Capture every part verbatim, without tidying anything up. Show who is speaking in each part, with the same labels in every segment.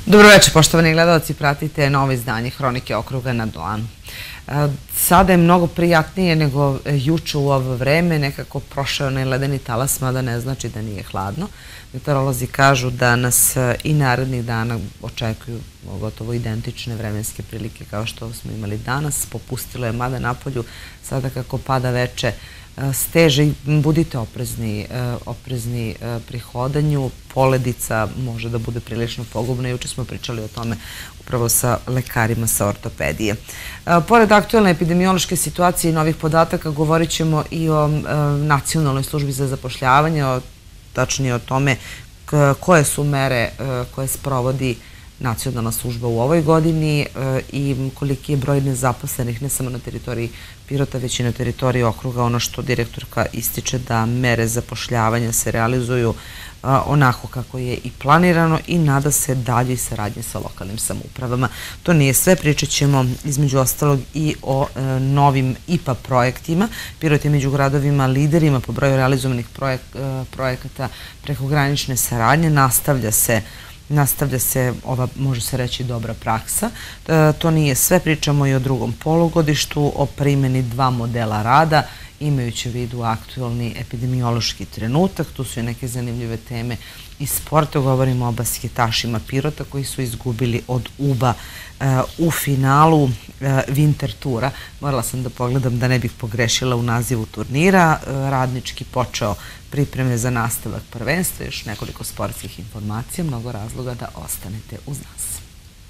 Speaker 1: Dobro večer, poštovani gledalci, pratite novo izdanje Hronike okruga na dlanu. Sada je mnogo prijatnije nego juče u ovo vreme, nekako prošao onaj ledeni talas, mada ne znači da nije hladno. Meteorolozi kažu da nas i narednih dana očekuju gotovo identične vremenske prilike kao što smo imali danas. Popustilo je mada napolju, sada kako pada veče steže i budite oprezni, oprezni pri hodanju. Poledica može da bude prilično pogubna. Juče smo pričali o tome upravo sa lekarima sa ortopedije. Pored aktuelne epidemiološke situacije i novih podataka, govorit ćemo i o Nacionalnoj službi za zapošljavanje, tačnije o tome koje su mere koje sprovodi Nacionalna služba u ovoj godini i koliki je broj nezaposlenih, ne samo na teritoriji Pirota, već i na teritoriji okruga. Ono što direktorka ističe da mere zapošljavanja se realizuju onako kako je i planirano i nada se daljoj saradnji sa lokalnim samoupravama. To nije sve, pričat ćemo između ostalog i o novim I P A projektima. Pirot je među gradovima liderima po broju realizovanih projekata prekogranične saradnje. Nastavlja se Nastavlja se ova, može se reći, dobra praksa. To nije sve, pričamo i o drugom polugodištu, o primjeni dva modela rada, imajući u vidu aktualni epidemiološki trenutak. Tu su i neke zanimljive teme iz sporta. Govorimo o basketašima Pirota koji su izgubili od U B A u finalu Winter tura. Morala sam da pogledam da ne bih pogrešila u nazivu turnira. Radnički počeo pripreme za nastavak prvenstva. Još nekoliko sportskih informacija, mnogo razloga da ostanete uz nas.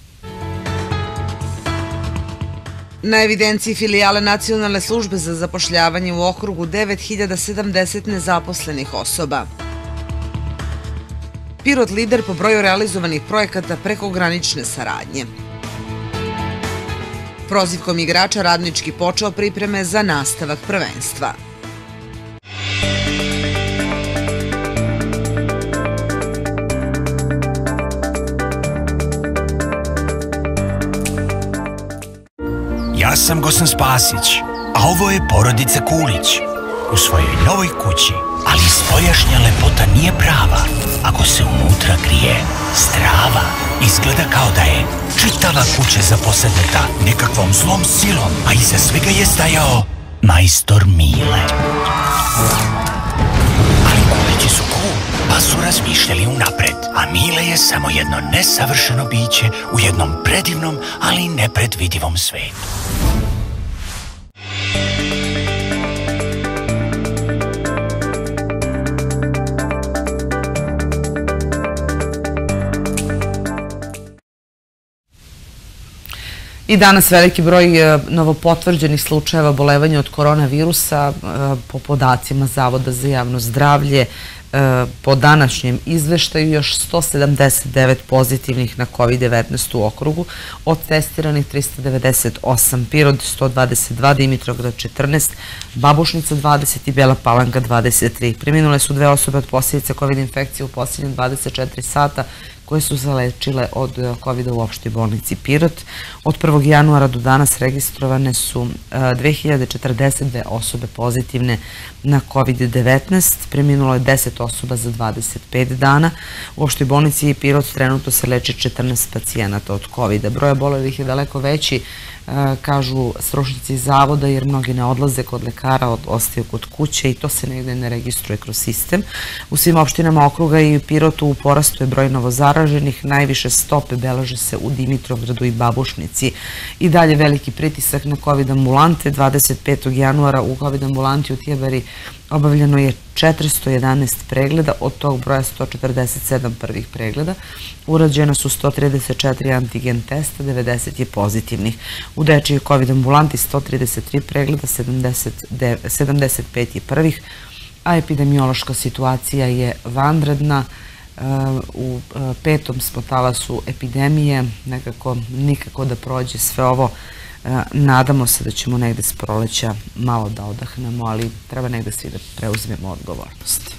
Speaker 1: Na evidenciji filijale Nacionalne službe za zapošljavanje u okrugu devet hiljada sedamdeset nezaposlenih osoba. Pirot lider po broju realizovanih projekata prekogranične saradnje. Prozivkom igrača Radnički počeo pripreme za nastavak prvenstva.
Speaker 2: Ja sam Gosan Spasić, a ovo je porodica Kulić. U svojoj novoj kući, ali spoljašnja lepota nije prava ako se unutra krije strava. Izgleda kao da je čitava kuća zaposedneta nekakvom zlom silom, a iza svega je stajao majstor Mile. Ali Kulići su cool, pa su razmišljali unapred, a Mile je samo jedno nesavršeno biće u jednom predivnom, ali nepredvidivom svetu.
Speaker 1: I danas veliki broj novopotvrđenih slučajeva obolevanja od koronavirusa po podacima Zavoda za javno zdravlje. Po današnjem izveštaju još sto sedamdeset devet pozitivnih na kovid devetnaest u okrugu, od testiranih trista devedeset osam, Pirot sto dvadeset dva, Dimitrovgrad četrnaest, Babušnica dvadeset i Bela Palanka dvadeset tri. Preminule su dve osobe od posljedica kovid infekcije u posljednjih dvadeset četiri sata koje su zalečile od kovida u opštoj bolnici Pirot. Od prvog januara do danas registrovane su dve hiljade četrdeset dve osobe pozitivne na kovid devetnaest. Preminulo je deset osoba za dvadeset pet dana. U opštoj bolnici Pirot trenutno se leči četrnaest pacijenata od kovida. Broj obolelih je daleko veći, kažu stručnjaci iz zavoda, jer mnogi ne odlaze kod lekara, ostaju kod kuće i to se negde ne registruje kroz sistem. U svim opštinama okruga i u Pirotu u porastu je broj novozaraženih. Najviše stope beleže se u Dimitrovgradu i Babušnici. I dalje veliki pritisak na kovid ambulante. dvadeset petog januara u kovid ambulanti u Tijabari obavljeno je četiristo jedanaest pregleda, od tog broja sto četrdeset sedam prvih pregleda. Urađeno su sto trideset četiri antigen testa, devedeset je pozitivnih. U dečijoj kovid ambulanti sto trideset tri pregleda, sedamdeset pet je prvih, a epidemiološka situacija je vanredna. U petom smo talasu epidemije, nekako nikako da prođe sve ovo. Nadamo se da ćemo negde s proleća malo da odahnemo, ali treba negde svi da preuzmemo odgovornost.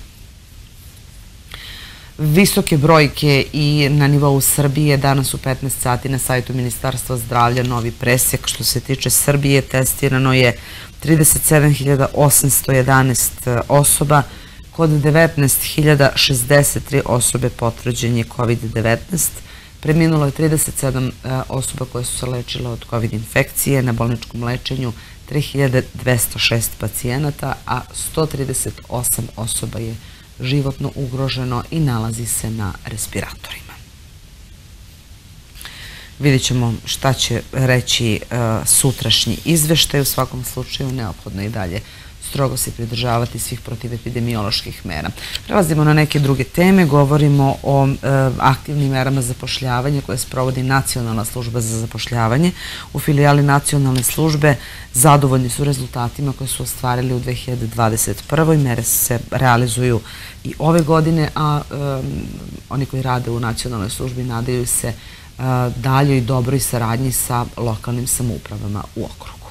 Speaker 1: Visoke brojke i na nivou Srbije. Danas u petnaest sati na sajtu Ministarstva zdravlja novi presek. Što se tiče Srbije, testirano je trideset sedam hiljada osamsto jedanaest osoba, kod devetnaest hiljada šezdeset tri osobe potvrđen je kovid devetnaest, Preminulo je trideset sedam osoba koje su se lečile od COVID infekcije, na bolničkom lečenju tri hiljade dvesta šest pacijenata, a sto trideset osam osoba je životno ugroženo i nalazi se na respiratorima. Vidjet ćemo šta će reći sutrašnji izveštaj. U svakom slučaju neophodno i dalje strogo se pridržavati svih protivepidemioloških mera. Prelazimo na neke druge teme. Govorimo o aktivnim merama zapošljavanja koje sprovodi Nacionalna služba za zapošljavanje. U filijali Nacionalne službe zadovoljni su rezultatima koje su ostvarili u dve hiljade dvadeset prvoj. Mere se realizuju i ove godine, a oni koji rade u Nacionalnoj službi nadaju se daljoj i dobroj saradnji sa lokalnim samoupravama u okrugu.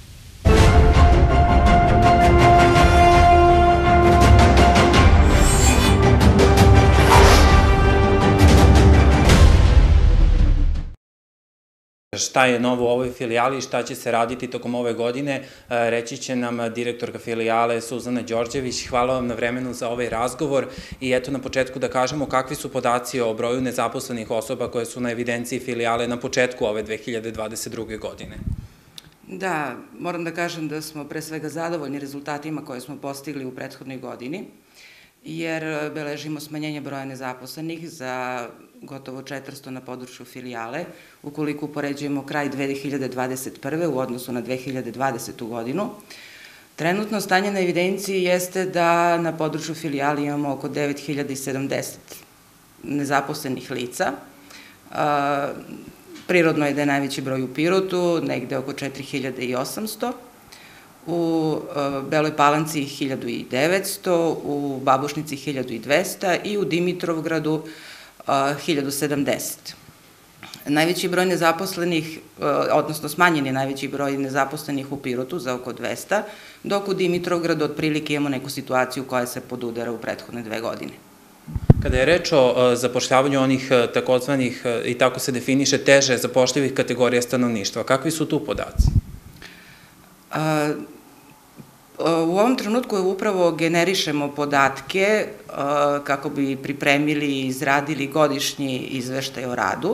Speaker 3: Šta je novo u ovoj filijali i šta će se raditi tokom ove godine, reći će nam direktorka filijale Suzana Đorđević. Hvala vam na vremenu za ovaj razgovor i eto na početku da kažemo kakvi su podaci o broju nezaposlenih osoba koje su na evidenciji filijale na početku ove dve hiljade dvadeset druge. godine.
Speaker 4: Da, moram da kažem da smo pre svega zadovoljni rezultatima koje smo postigli u prethodnoj godini, jer beležimo smanjenje broja nezaposlenih za gotovo četiristo na području filijale, ukoliko upoređujemo kraj dve hiljade dvadeset prve. u odnosu na dve hiljade dvadesetu. godinu. Trenutno stanje na evidenciji jeste da na području filijale imamo oko devet hiljada sedamdeset nezaposlenih lica. Prirodno je da je najveći broj u Pirotu, negde oko četiri hiljade osamsto. U Beloj Palanci hiljadu devetsto, u Babušnici hiljadu dvesta i u Dimitrovgradu hiljadu sedamdeset. Najveći broj nezaposlenih, odnosno smanjen je najveći broj nezaposlenih u Pirotu za oko dvesta, dok u Dimitrovgradu otprilike imamo neku situaciju koja se podudara u prethodne dve godine.
Speaker 3: Kada je reč o zapošljavanju onih takozvanih, i tako se definiše, teže zapošljivih kategorija stanovništva, kakvi su tu podaci?
Speaker 4: U ovom trenutku upravo generišemo podatke kako bi pripremili i izradili godišnji izveštaj o radu,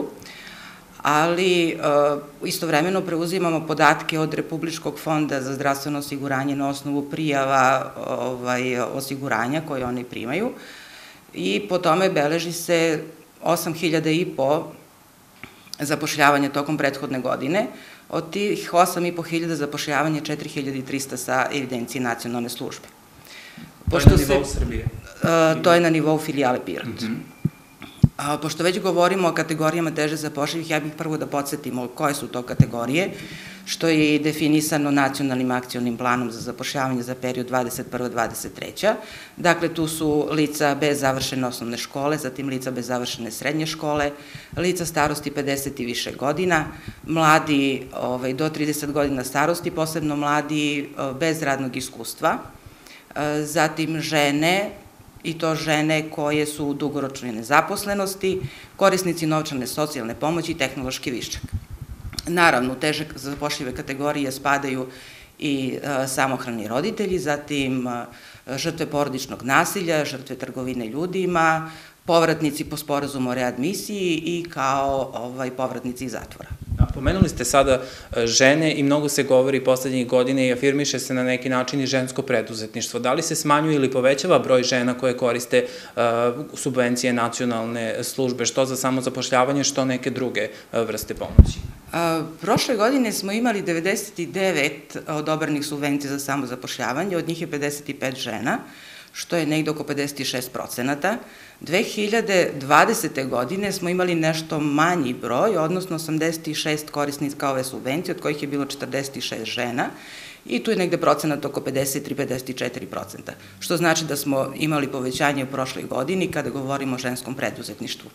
Speaker 4: ali istovremeno preuzimamo podatke od Republičkog fonda za zdravstveno osiguranje na osnovu prijava osiguranja koje oni primaju i po tome beleži se osam hiljada i po zapošljavanja tokom prethodne godine. Od tih osam i po hiljada zapošljavanja, četiri hiljade trista sa evidencije Nacionalne službe.
Speaker 3: To je na nivou Srbije?
Speaker 4: To je na nivou filijale Pirot. Pošto već govorimo o kategorijama teže zapošljivih, ja bih prvo da podsjetimo koje su to kategorije, što je i definisano Nacionalnim akcionim planom za zapošljavanje za period dvadeset prva do dvadeset treća. Dakle, tu su lica bez završene osnovne škole, zatim lica bez završene srednje škole, lica starosti pedeset i više godina, mladi do trideset godina starosti, posebno mladi bez radnog iskustva, zatim žene, i to žene koje su u dugoročnoj nezaposlenosti, korisnici novčane socijalne pomoći i tehnološki višak. Naravno, u teže zapošljive kategorije spadaju i samohrani roditelji, zatim žrtve porodičnog nasilja, žrtve trgovine ljudima, povratnici po sporazumu o readmisiji i kao povratnici iz zatvora.
Speaker 3: Pomenuli ste sada žene i mnogo se govori poslednjih godina i afirmiše se na neki način i žensko preduzetništvo. Da li se smanjuje ili povećava broj žena koje koriste subvencije Nacionalne službe, što za samozapošljavanje, što neke druge vrste pomoći?
Speaker 4: Prošle godine smo imali devedeset devet odobrenih subvencija za samozapošljavanje, od njih je pedeset pet žena, što je negde oko pedeset šest procenata. dve hiljade dvadesete. godine smo imali nešto manji broj, odnosno osamdeset šest korisnika ove subvencije, od kojih je bilo četrdeset šest žena i tu je negde procenat oko pedeset tri do pedeset četiri procenta, što znači da smo imali povećanje u prošloj godini kada govorimo o ženskom preduzetništvu.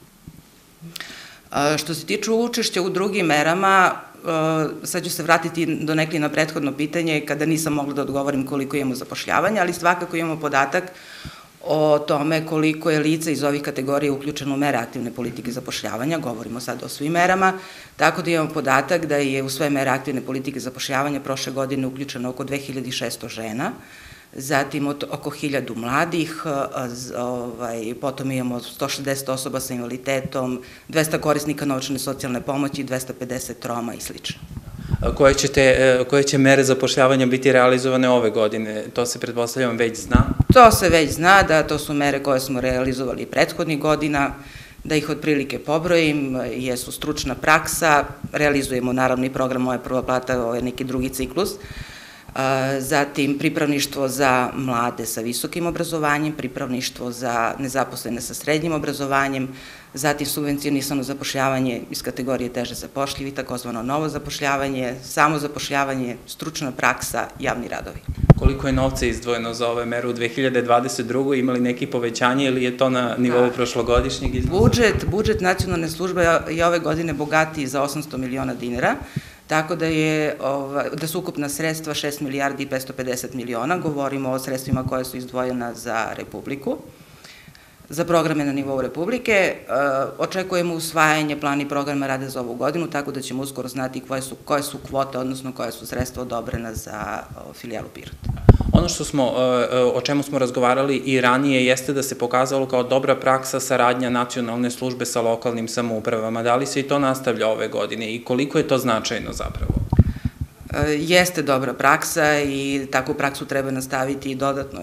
Speaker 4: Što se tiče učešća u drugim merama, sad ću se vratiti do nekli na prethodno pitanje kada nisam mogla da odgovorim koliko imamo zapošljavanja, ali svakako imamo podatak o tome koliko je lica iz ovih kategorija uključeno u mere aktivne politike zapošljavanja, govorimo sad o svim merama, tako da imamo podatak da je u sve mere aktivne politike zapošljavanja prošle godine uključeno oko dve hiljade šesto žena, zatim oko hiljadu mladih, potom imamo sto šezdeset osoba sa invaliditetom, dvesta korisnika novčane socijalne pomoći, dvesta pedeset Roma i slično.
Speaker 3: Koje će mere zapošljavanja biti realizovane ove godine? To se, pretpostavljam, već zna?
Speaker 4: To se već zna, da to su mere koje smo realizovali prethodnih godina, da ih otprilike pobrojim, jesu stručna praksa, realizujemo naravno i program Moja prva plata, ovo je neki drugi ciklus, zatim pripravništvo za mlade sa visokim obrazovanjem, pripravništvo za nezaposlene sa srednjim obrazovanjem, zatim subvencionisano zapošljavanje iz kategorije teže zapošljivi, takozvano novo zapošljavanje, samo zapošljavanje, stručna praksa, javni radovi.
Speaker 3: Koliko je novca izdvojeno za ove mere u dve hiljade dvadeset drugoj? Imali neki povećanje ili je to na nivou prošlogodišnjeg iznosa?
Speaker 4: Budžet, budžet nacionalne službe je ove godine bogatiji za osamsto miliona dinara, tako da je, da su ukupna sredstva šest milijardi i petsto pedeset miliona, govorimo o sredstvima koje su izdvojena za Republiku, za programe na nivou Republike. Očekujemo usvajanje plana i programa rada za ovu godinu, tako da ćemo uskoro znati koje su kvote, odnosno koje su sredstva odobrena za filijalu Pirot.
Speaker 3: Ono što smo, o čemu smo razgovarali i ranije jeste da se pokazalo kao dobra praksa saradnja nacionalne službe sa lokalnim samoupravama. Da li se i to nastavlja ove godine i koliko je to značajno zapravo?
Speaker 4: Jeste dobra praksa i takvu praksu treba nastaviti i dodatno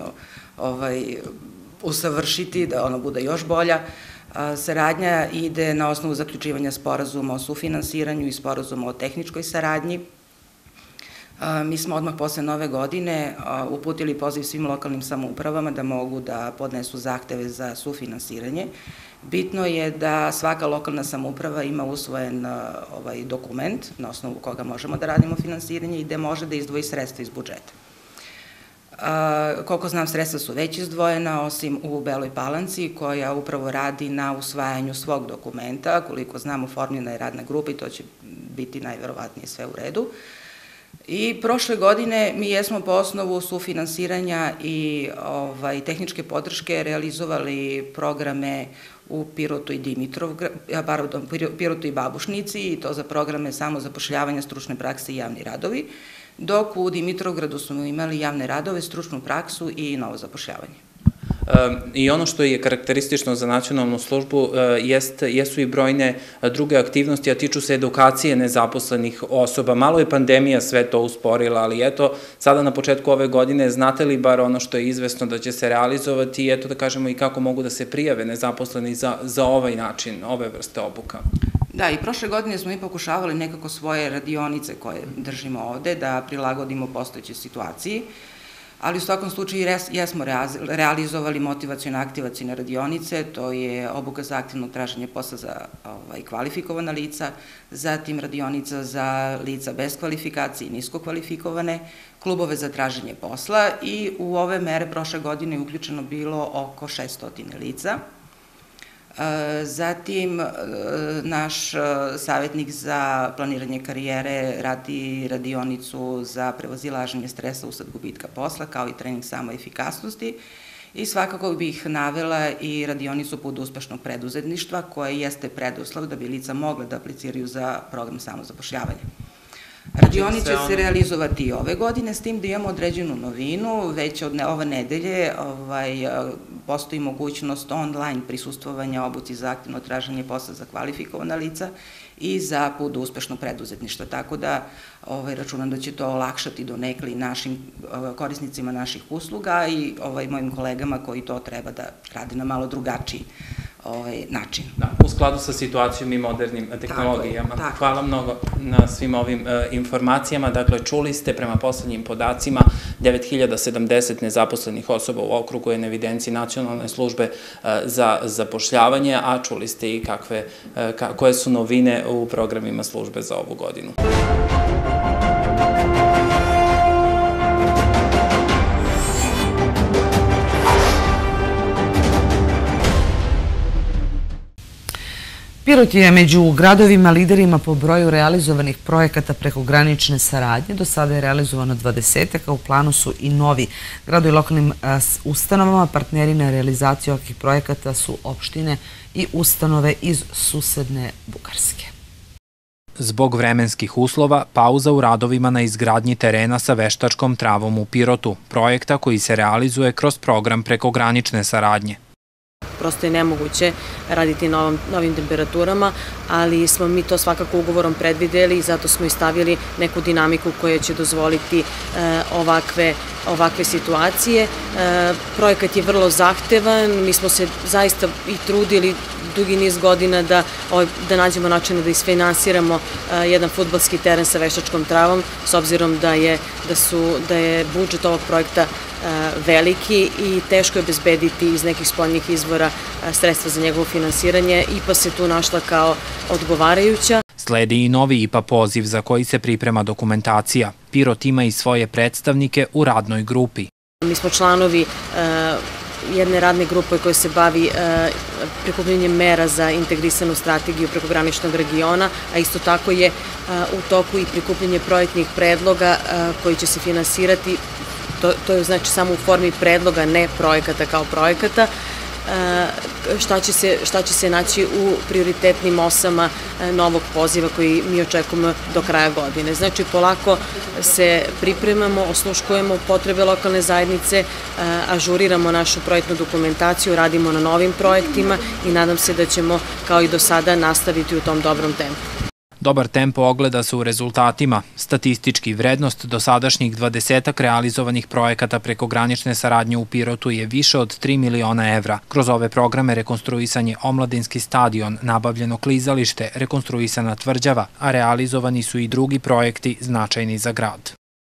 Speaker 4: usavršiti, da ona bude još bolja. Saradnja ide na osnovu zaključivanja sporazuma o sufinansiranju i sporazuma o tehničkoj saradnji. Mi smo odmah posle nove godine uputili poziv svim lokalnim samoupravama da mogu da podnesu zahteve za sufinansiranje. Bitno je da svaka lokalna samouprava ima usvojen dokument na osnovu koga možemo da radimo finansiranje i gde može da izdvoji sredstva iz budžeta. Koliko znam, sredstva su već izdvojena, osim u Beloj Palanci, koja upravo radi na usvajanju svog dokumenta. Koliko znam, oformljena je radna grupa i to će biti najverovatnije sve u redu. I prošle godine mi jesmo po osnovu sufinansiranja i tehničke podrške realizovali programe u Pirotu i Dimitrovgradu, pardon, Pirotu i Babušnici, i to za programe samozapošljavanja, stručne prakse i javni radovi, dok u Dimitrovgradu smo imali javne radove, stručnu praksu i novo zapošljavanje.
Speaker 3: I ono što je karakteristično za nacionalnu službu jesu i brojne druge aktivnosti, a tiču se edukacije nezaposlenih osoba. Malo je pandemija sve to usporila, ali eto, sada na početku ove godine, znate li bar ono što je izvesno da će se realizovati i eto da kažemo i kako mogu da se prijave nezaposleni za ovaj način, ove vrste obuka?
Speaker 4: Da, i prošle godine smo mi pokušavali nekako svoje radionice koje držimo ovde da prilagodimo postojećoj situaciji, ali u svakom slučaju jesmo realizovali motivacijono-aktivacijne radionice, to je obuka za aktivno traženje posla za kvalifikovana lica, zatim radionica za lica bez kvalifikacije i nisko kvalifikovane, klubove za traženje posla i u ove mere prošle godine je uključeno bilo oko šesto lica. Zatim, naš savjetnik za planiranje karijere radi radionicu za prevazilaženje stresa usled gubitka posla, kao i trening samoefikasnosti. I svakako bih navela i radionicu put uspešnog preduzetništva, koja jeste preduslov da bi lica mogla da apliciraju za program samozapošljavanja. Radionice će se realizovati i ove godine, s tim da imamo određenu novinu. Već od ove nedelje postoji mogućnost online prisustvovanja obuci za aktivno traženje posla za kvalifikovana lica i za put do uspešnog preduzetništva. Tako da računam da će to olakšati donekle i našim korisnicima naših usluga i mojim kolegama koji to treba da rade na malo drugačiji način.
Speaker 3: U skladu sa situacijom i modernim tehnologijama. Hvala mnogo na svim ovim informacijama. Dakle, čuli ste prema poslednjim podacima devet hiljada sedamdeset nezaposlenih osoba u okrugu je na evidenciji nacionalne službe za zapošljavanje, a čuli ste i koje su novine u programima službe za ovu godinu.
Speaker 1: Pirot je među gradovima liderima po broju realizovanih projekata prekogranične saradnje. Do sada je realizovano dvadesetak, a u planu su i novi. Gradu i lokalnim ustanovama partneri na realizaciju ovakvih projekata su opštine i ustanove iz susedne Bugarske.
Speaker 5: Zbog vremenskih uslova, pauza u radovima na izgradnji terena sa veštačkom travom u Pirotu, projekta koji se realizuje kroz program prekogranične saradnje.
Speaker 6: Prosto je nemoguće raditi na novim temperaturama, ali smo mi to svakako ugovorom predvideli i zato smo i stavili neku dinamiku koja će dozvoliti ovakve situacije. Projekat je vrlo zahtevan, mi smo se zaista i trudili dugi niz godina da nađemo načine da isfinansiramo jedan fudbalski teren sa veštačkom travom, s obzirom da je budžet ovog projekta veliki i teško je obezbediti iz nekih spoljnih izvora sredstva za njegovo finansiranje. I P A se tu našla kao odgovarajuća.
Speaker 5: Sledi i novi I P A poziv za koji se priprema dokumentacija. Pirot ima i svoje predstavnike u radnoj grupi.
Speaker 6: Mi smo članovi jedne radne grupe koja se bavi prikupljanjem mera za integrisanu strategiju prekograničnog regiona, a isto tako je u toku i prikupljanje projektnih predloga koji će se finansirati. To je znači samo u formi predloga, ne projekata kao projekata, šta će se naći u prioritetnim osama novog poziva koji mi očekujemo do kraja godine. Znači, polako se pripremamo, osluškujemo potrebe lokalne zajednice, ažuriramo našu projektnu dokumentaciju, radimo na novim projektima i nadam se da ćemo kao i do sada nastaviti u tom dobrom tempu.
Speaker 5: Dobar tempo ogleda se u rezultatima. Statistički vrednost dosadašnjih dvadesetak realizovanih projekata prekogranične saradnje u Pirotu je više od tri miliona evra. Kroz ove programe rekonstruisan je omladinski stadion, nabavljeno klizalište, rekonstruisana tvrđava, a realizovani su i drugi projekti značajni za grad.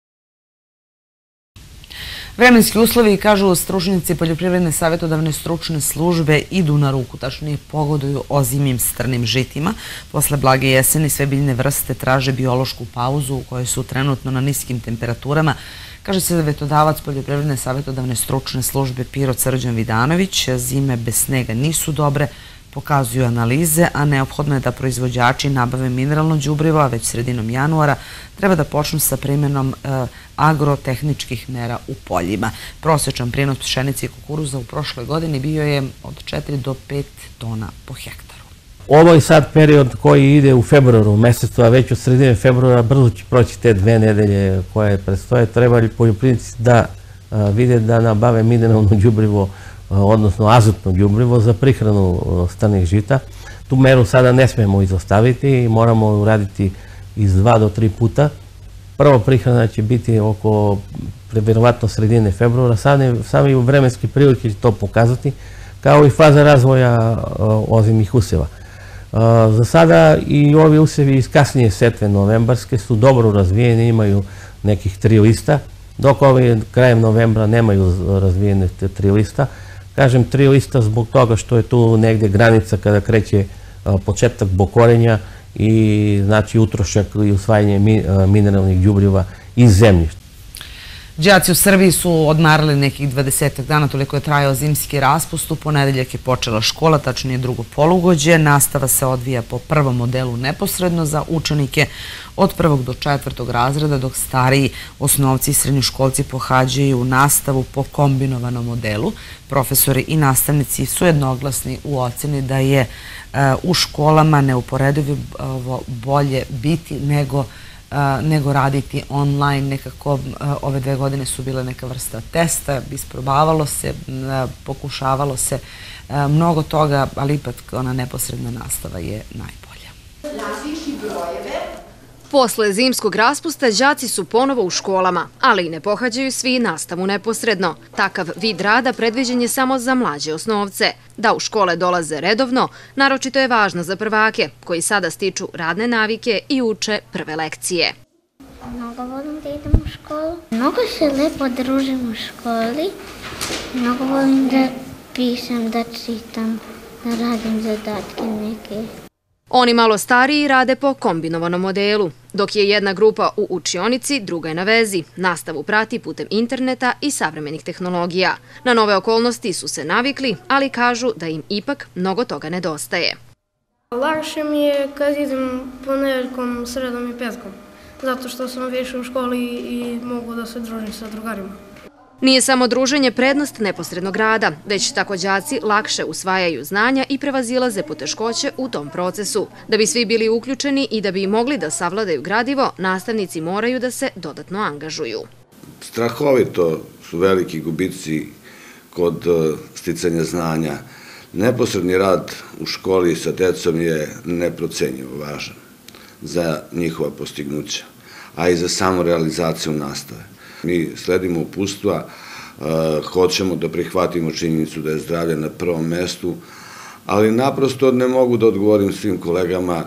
Speaker 1: Vremenski uslovi, kažu stručnjaci Poljoprivredne savjetodavne stručne službe, idu na ruku, tačnije pogoduju ozimim strnim žitima. Posle blage jeseni sve biljne vrste traže biološku pauzu u kojoj su trenutno na niskim temperaturama. Kaže se savjetodavac Poljoprivredne savjetodavne stručne službe Pirot Srđan Vidanović, zime bez snega nisu dobre, pokazuju analize, a neophodno je da proizvođači nabave mineralno đubrivo, a već sredinom januara treba da počnu sa primjenom agrotehničkih mera u poljima. Prosječan prinos pšenice i kukuruza u prošloj godini bio je od četiri do pet tona po hektaru.
Speaker 7: Ovo je sad period koji ide u februaru mesecu, a već od sredine februara brzo će proći te dve nedelje koje predstoje. Trebali poljoprivrednici da vide da nabave mineralno đubrivo, odnosno azotno đubrivo za prihranu strnih žita. Tu meru sada ne smemo izostaviti i moramo uraditi iz dva do tri puta. Prva prihrana će biti oko vjerovatno sredine februara, sami vremenski prilike će to pokazati, kao i faza razvoja ozimih useva. Za sada i ovi usevi iz kasnije setve novembarske su dobro razvijeni, imaju nekih tri lista, dok ovi krajem novembra nemaju razvijene tri lista. Kažem tri lista zbog toga što je tu negdje granica kada kreće početak bokorenja i znači utrošak i usvajanje mineralnih đubriva iz zemljišta.
Speaker 1: Đaci u Srbiji su odmarali nekih dvadesetak dana, toliko je trajao zimski raspust. U ponedeljak je počela škola, tačnije drugo polugođe. Nastava se odvija po prvom modelu neposredno za učenike od prvog do četvrtog razreda, dok stariji osnovci i srednjoškolci pohađaju nastavu po kombinovanom modelu. Profesori i nastavnici su jednoglasni u oceni da je u školama neuporedivo bolje biti nego nego raditi online. Nekako ove dve godine su bile neka vrsta testa, isprobavalo se, pokušavalo se mnogo toga, ali ipak ona neposredna nastava je najbolja.
Speaker 8: Posle zimskog raspusta đaci su ponovo u školama, ali i ne pohađaju svi nastavu neposredno. Takav vid rada predviđen je samo za mlađe osnovce. Da u škole dolaze redovno, naročito je važno za prvake, koji sada stiču radne navike i uče prve lekcije.
Speaker 9: Mnogo volim da idem u školu. Mnogo se lepo družim u školi. Mnogo volim da pišem, da čitam, da radim zadatke neke.
Speaker 8: Oni malo stariji rade po kombinovanom modelu. Dok je jedna grupa u učionici, druga je na vezi. Nastavu prati putem interneta i savremenih tehnologija. Na nove okolnosti su se navikli, ali kažu da im ipak mnogo toga nedostaje.
Speaker 10: Lakše mi je kad idem ponedeljkom, sredom i petkom, zato što sam više u školi i mogu da se družim sa drugarima.
Speaker 8: Nije samo druženje prednost neposrednog rada, već tako đaci lakše usvajaju znanja i prevazilaze poteškoće u tom procesu. Da bi svi bili uključeni i da bi mogli da savladaju gradivo, nastavnici moraju da se dodatno angažuju.
Speaker 11: Strahovito su veliki gubici kod sticanja znanja. Neposredni rad u školi sa decom je neprocenjivo važan za njihova postignuća, a i za samu realizaciju nastave. Mi sledimo upustva, hoćemo da prihvatimo činjenicu da je zdravlje na prvom mestu, ali naprosto ne mogu da odgovorim svim kolegama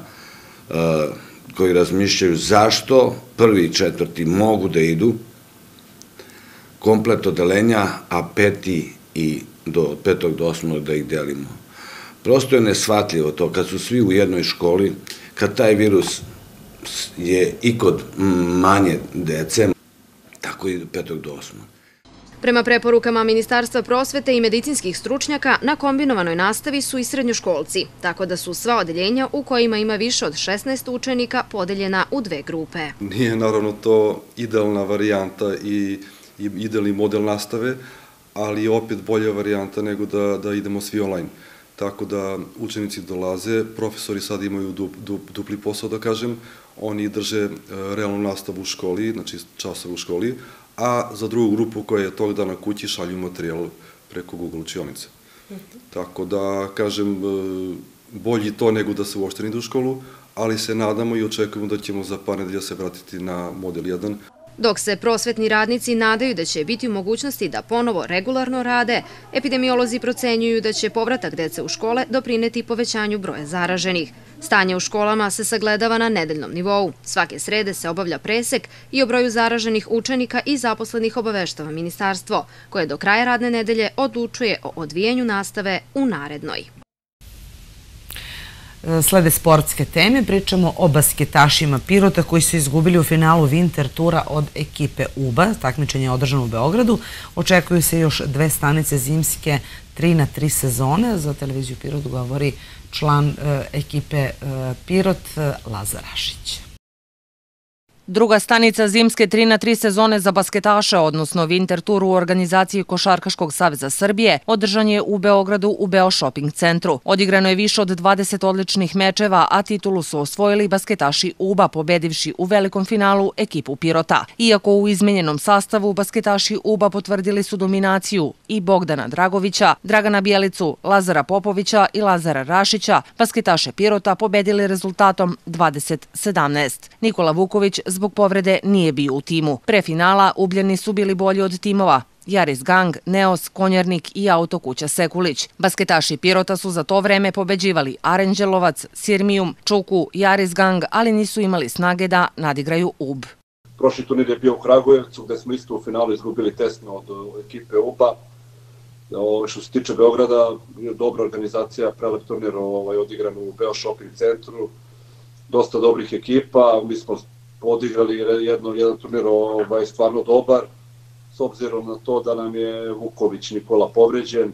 Speaker 11: koji razmišljaju zašto prvi i četvrti mogu da idu komplet odelenja, a peti i do petog do osmog da ih delimo. Prosto je neshvatljivo to kad su svi u jednoj školi, kad taj virus je i kod manje dece, tako i do petog do osmog.
Speaker 8: Prema preporukama Ministarstva prosvete i medicinskih stručnjaka, na kombinovanoj nastavi su i srednjoškolci, tako da su sva odeljenja u kojima ima više od šesnaest učenika podeljena u dve grupe.
Speaker 12: Nije naravno to idealna varijanta i idealni model nastave, ali je opet bolja varijanta nego da idemo svi online. Tako da učenici dolaze, profesori sad imaju dupli posao, da kažem, oni drže realnu nastavu u školi, znači časove u školi, a za drugu grupu koja je tog dana kući šalju materijal preko Google učionice. Tako da, kažem, bolji to nego da se uopšte ne ide u školu, ali se nadamo i očekujemo da ćemo za par nedelja se vratiti na model jedan.
Speaker 8: Dok se prosvetni radnici nadaju da će biti u mogućnosti da ponovo regularno rade, epidemiolozi procenjuju da će povratak dece u škole doprineti povećanju broja zaraženih. Stanje u školama se sagledava na nedeljnom nivou. Svake srede se obavlja presek i o broju zaraženih učenika i zaposlenih obaveštava ministarstvo, koje do kraja radne nedelje odlučuje o odvijenju nastave u narednoj.
Speaker 1: Slede sportske teme, pričamo o basketašima Pirota koji su izgubili u finalu Winter tura od ekipe U B A. Takmičenje je održano u Beogradu. Očekuju se još dve stanice zimske tri na tri sezone. Za televiziju Pirot govori član ekipe Pirot Lazar Rašić.
Speaker 13: Druga stanica zimske tri na tri sezone za basketaše, odnosno Winter Tour u organizaciji Košarkaškog saveza Srbije, održan je u Beogradu u Beo Shopping centru. Odigrano je više od dvadeset odličnih mečeva, a titulu su osvojili basketaši U B A, pobedivši u velikom finalu ekipu Pirota. Iako u izmenjenom sastavu, basketaši U B A potvrdili su dominaciju i Bogdana Dragovića, Dragana Bjelicu, Lazara Popovića i Lazara Rašića, basketaše Pirota pobedili rezultatom dvadeset sedamnaest. Nikola Vuković zbog povrede nije bio u timu. Pre finala Ugljani su bili bolji od timova Jaris Gang, Neos, Konjarnik i Autokuća Sekulić. Basketaši Pirota su za to vreme pobeđivali Aranđelovac, Sirmijum, Čuku, Jaris Gang, ali nisu imali snage da nadigraju U B.
Speaker 14: Prošli turnir je bio u Kragujevcu, gde smo isto u finalu izgubili tesno od ekipe U B A. Što se tiče Beograda, dobra organizacija, prelep turnir odigran u Beo Shopping centru, dosta dobrih ekipa, mi smo odigrali jedan turnir stvarno dobar, s obzirom na to da nam je Vuković Nikola povređen,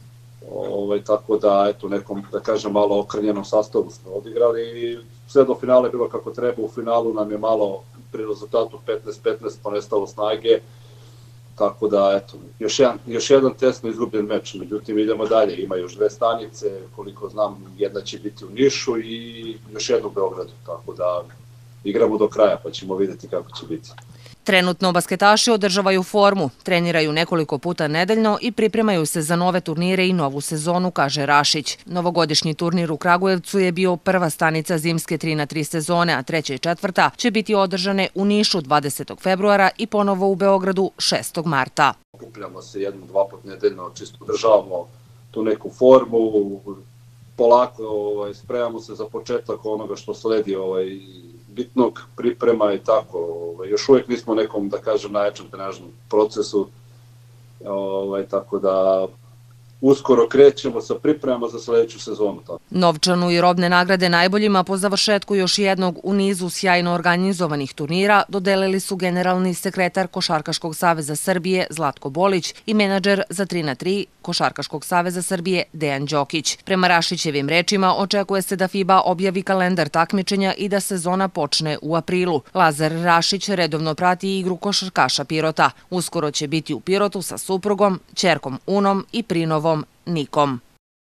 Speaker 14: tako da, eto, nekom, da kažem, malo okrnjenom sastavu smo odigrali i sve do finala je bilo kako treba, u finalu nam je malo pri rezultatu petnaest petnaest ponestalo snage, tako da, eto, još jedan tesno izgubljen meč, međutim idemo dalje, ima još dve stanice, koliko znam, jedna će biti u Nišu i još jedna u Beogradu, tako da igramo do kraja pa ćemo vidjeti kako će biti.
Speaker 13: Trenutno basketaši održavaju formu, treniraju nekoliko puta nedeljno i pripremaju se za nove turnire i novu sezonu, kaže Rašić. Novogodišnji turnir u Kragujevcu je bio prva stanica zimske tri na tri sezone, a treća i četvrta će biti održane u Nišu dvadesetog februara i ponovo u Beogradu šestog marta.
Speaker 14: Okupljamo se jednom, dva put nedeljno, čisto održavamo tu neku formu, polako spremamo se za početak onoga što sledi bitnog priprema i tako. Još uvijek nismo nekom, da kažem, najjačem trenažnom procesu, tako da uskoro krećemo sa pripremama za sledeću sezonu.
Speaker 13: Novčanu i robne nagrade najboljima po završetku još jednog u nizu sjajno organizovanih turnira dodelili su generalni sekretar Košarkaškog saveza Srbije Zlatko Bolić i menadžer za tri na tri Košarkaškog saveza Srbije Dejan Đokić. Prema Rašićevim rečima očekuje se da FIBA objavi kalendar takmičenja i da sezona počne u aprilu. Lazar Rašić redovno prati igru košarkaša Pirota. Uskoro će biti u Pirotu sa suprugom, ćerkom Unom i prinovom Nikom.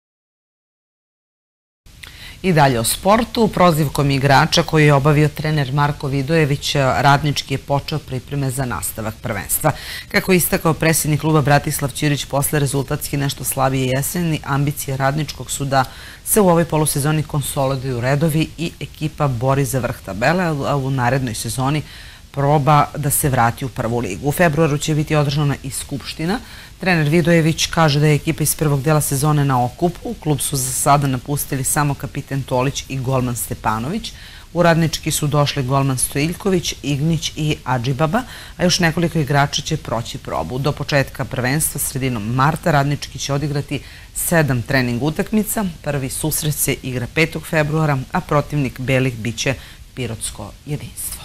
Speaker 1: I dalje o sportu. Prozivkom igrača koji je obavio trener Marko Vidojević, Radnički je počeo pripreme za nastavak prvenstva. Kako je istakao predsjednik kluba Bratislav Ćirić, posle rezultatski nešto slabije jeseni, ambicije Radničkog su da se u ovoj polusezoni konsoliduju redovi i ekipa bori za vrh tabele, a u narednoj sezoni proba da se vrati u prvu ligu. U februaru će biti održana i skupština. Trener Vidojević kaže da je ekipa iz prvog dela sezone na okupu. Klub su za sada napustili samo kapiten Tolić i golman Stepanović. U Radnički su došli golman Stojiljković, Ignić i Adžibaba, a još nekoliko igrača će proći probu. Do početka prvenstva, sredinom marta, Radnički će odigrati sedam trening utakmica. Prvi susret se igra petog februara, a protivnik belih biće Pirotsko jedinstvo.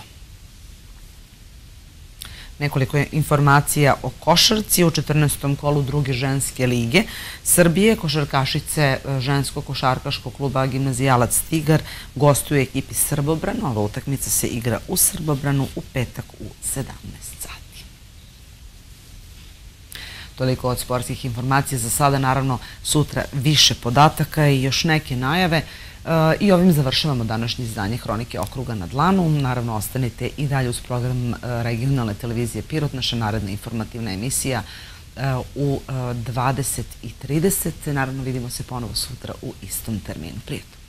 Speaker 1: Nekoliko informacija o košarci. U četrnaestom kolu druge ženske lige Srbije košarkašice ženskog košarkaškog kluba Gimnazijalac Tigar gostuju ekipi Srbobran. Ova utakmica se igra u Srbobranu u petak u sedamnaest sati. Toliko od sportskih informacija za sada. Naravno, sutra više podataka i još neke najave. I ovim završavamo današnje izdanje Hronike okruga na dlanu. Naravno, ostanite i dalje uz program regionalne televizije Pirot. Naša naredna informativna emisija u dvadeset i trideset. Naravno, vidimo se ponovo sutra u istom terminu. Prijetno.